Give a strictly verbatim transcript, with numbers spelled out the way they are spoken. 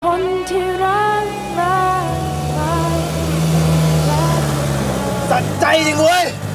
คนที่รักรักรักรักสัใจจริงเว้ย